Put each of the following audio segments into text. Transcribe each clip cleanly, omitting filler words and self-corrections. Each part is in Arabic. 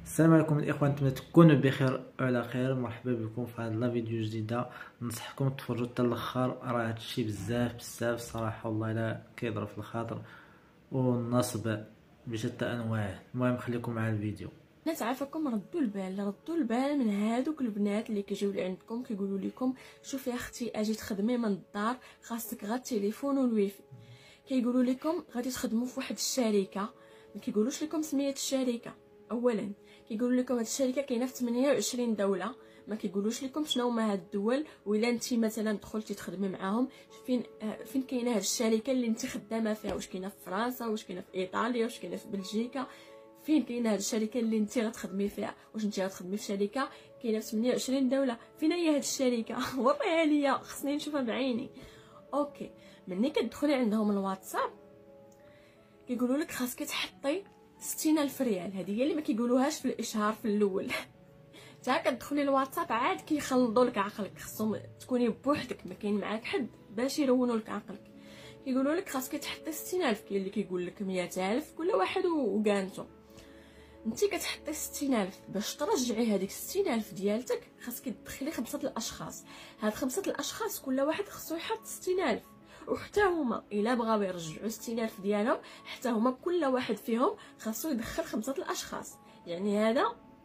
السلام عليكم الاخوان، نتمنى تكونوا بخير وعلى خير. مرحبا بكم في هذا لا فيديو جديده. ننصحكم تفرجوا حتى الاخر، راه هادشي بزاف الصراحه والله الا كيضرب في الخاطر والنصب بشتى انواعه. المهم خليكم مع الفيديو. الناس عافاكم ردوا البال من هادوك البنات اللي كيجيو لعندكم كيقولوا لكم شوفي اختي اجي تخدمي من الدار خاصك غير التليفون والويفي. كيقولوا لكم غادي تخدموا في واحد الشركه، ما كيقولوش لكم سميه الشركه. اولا كيقولوا لكم هاد الشركه كاينه في 28 دوله، ما كيقولوش لكم شنو هما هاد الدول. وإلا انت مثلا دخلتي تخدمي معاهم فين كاينه هاد الشركه اللي انت خدامه فيها، واش كاينه في فرنسا، واش كاينه في ايطاليا، واش كاينه في بلجيكا، فين كاينه هاد الشركه اللي انت غتخدمي فيها. واش انت غتخدمي في شركه كاينه في 28 دوله؟ فين هي هاد الشركه؟ وريها ليا، خصني نشوفها بعيني. اوكي، ملي كتدخلي عندهم الواتساب كيقولوا لك خاصك تحطي 60,000 ريال. هذه هي اللي ما كيقولوهاش في الاشهار في الاول. تا كتدخلي الواتساب عاد كيخلطوا لك عقلك، خصهم تكوني بوحدك ما كاين معاك حد باش يرونوا لك عقلك. كيقولوا لك خاصك تحطي 60,000، كاين اللي كيقول لك 100,000، كل واحد وقانتو. انتي كتحطي 60,000 باش ترجعي هذيك 60,000 ديالتك، خاصك تدخلي 5 الاشخاص. هاد 5 الاشخاص كل واحد خصو يحط 60,000، وحتى هما الا بغاو يرجعوا 60,000 ديالهم حتى هما كل واحد فيهم خاصو يدخل 5 الاشخاص. يعني هذا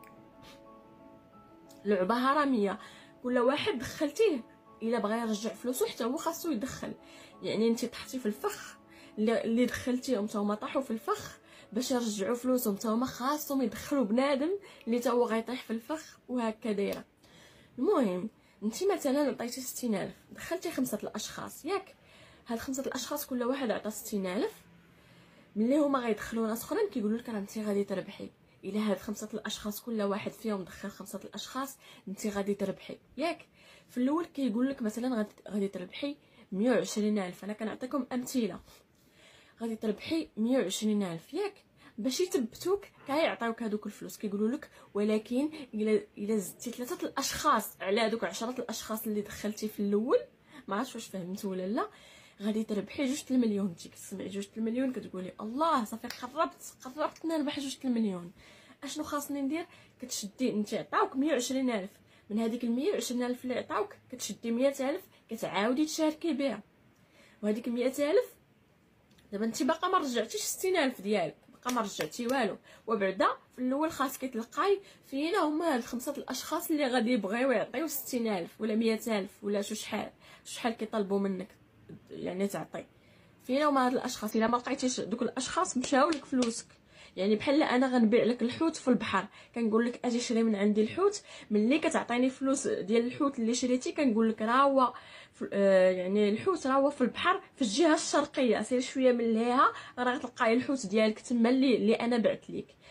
لعبه هرميه، كل واحد دخلتيه الا بغى يرجع فلوسه حتى هو خاصو يدخل. يعني انت طحتي في الفخ، اللي دخلتيهم حتى هما طاحوا في الفخ، باش يرجعوا فلوسهم حتى هما خاصهم يدخلوا بنادم اللي حتى هو غيطيح في الفخ، وهكا دايره. المهم انت مثلا عطيتي 60,000، دخلتي 5 الاشخاص ياك. هاد 5 الاشخاص كل واحد عطى 60,000، ملي هما غيدخلوا ناس اخرين كيقولوا لك راه انت غادي تربحي. الا هاد 5 الاشخاص كل واحد فيهم دخل 5 الاشخاص انت غادي تربحي ياك. في الاول كيقول لك مثلا غادي تربحي 120,000. انا كنعطيكم امثله. غادي تربحي 120,000 ياك. باش يثبتوك كيعطيوك هذوك الفلوس، كيقولوا لك ولكن الا زدتي 3 الاشخاص على هذوك 10 الاشخاص اللي دخلتي في الاول، ما عرفتش واش فهمتوا ولا لا، غادي تربحي 2 المليون. انت كتسمعي 2 المليون كتقولي الله صافي قربت نربح 2 المليون. اشنو خاصني ندير؟ كتشدي انت عطاوك 120,000، من هذيك 120,000 اللي عطاوك كتشدي 100,000 كتعاودي تشاركي بها. وهذيك 100,000 دابا انت باقا ما رجعتيش 60,000 ديالك، باقا ما رجعتي والو. وبعدا في الاول خاصك تلقاي فين هما هاد 5 الاشخاص اللي غادي يبغيو يعطيو 60,000 ولا 100,000 ولا شحال كيطلبوا منك يعني تعطي. فين هما هاد الاشخاص؟ الا ما لقيتيش دوك الاشخاص مشاو لك فلوسك. يعني بحال انا غنبيع لك الحوت في البحر، كنقول لك اجي شري من عندي الحوت، ملي كتعطيني فلوس ديال الحوت اللي شريتي كنقول لك راه هو يعني الحوت راه هو في البحر في الجهه الشرقيه، سير شويه من ليها راه غتلقاي الحوت ديالك تما اللي انا بعت ليك.